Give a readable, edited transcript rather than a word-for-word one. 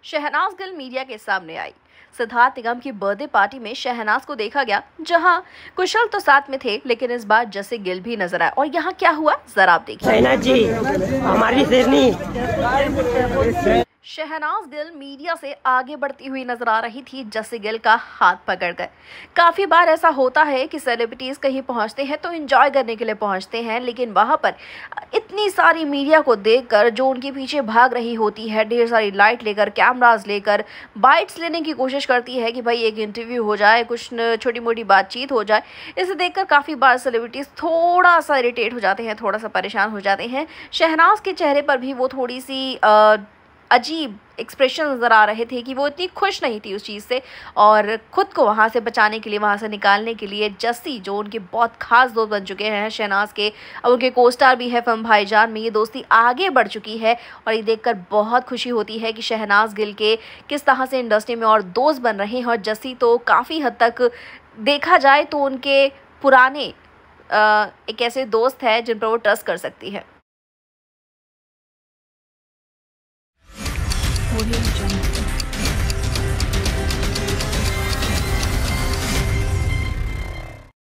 Shehnaaz Gill media के सामने आई। सिद्धार्थ निगम की बर्थडे पार्टी में शहनाज को देखा गया, जहां कुशल तो साथ में थे, लेकिन इस बार जस्सी गिल भी नजर आए। और यहां क्या हुआ, जरा आप देखिए। शहनाज जी हमारी शेरनी। शहनाज गिल मीडिया से आगे बढ़ती हुई नजर आ रही थी, जस्सी गिल का हाथ पकड़कर। काफी बार ऐसा होता है कि सेलिब्रिटीज कहीं पहुंचते हैं तो एंजॉय करने के लिए पहुंचते हैं, लेकिन वहां पर इतनी सारी मीडिया को देखकर जो उनके पीछे भाग रही होती है, ढेर सारी लाइट लेकर, कैमरास लेकर, बाइट्स लेने की कोशिश करती है कि भाई एक इंटरव्यू हो जाए, कुछ छोटी मोटी बातचीत हो जाए। इसे देखकर काफी बार सेलिब्रिटीज थोड़ा सा इरिटेट हो जाते हैं, थोड़ा सा परेशान हो जाते हैं। शहनाज के चेहरे पर भी वो थोड़ी सी अजीब एक्सप्रेशन नज़र आ रहे थे कि वो इतनी खुश नहीं थी उस चीज़ से, और ख़ुद को वहाँ से बचाने के लिए, वहाँ से निकालने के लिए जस्सी, जो उनके बहुत खास दोस्त बन चुके हैं शहनाज के, और उनके को-स्टार भी है फिल्म भाईजान में, ये दोस्ती आगे बढ़ चुकी है। और ये देखकर बहुत खुशी होती है कि शहनाज गिल के किस तरह से इंडस्ट्री में और दोस्त बन रहे हैं। और जस्सी तो काफ़ी हद तक देखा जाए तो उनके पुराने एक ऐसे दोस्त हैं जिन पर वो ट्रस्ट कर सकती है। Audio Jungle.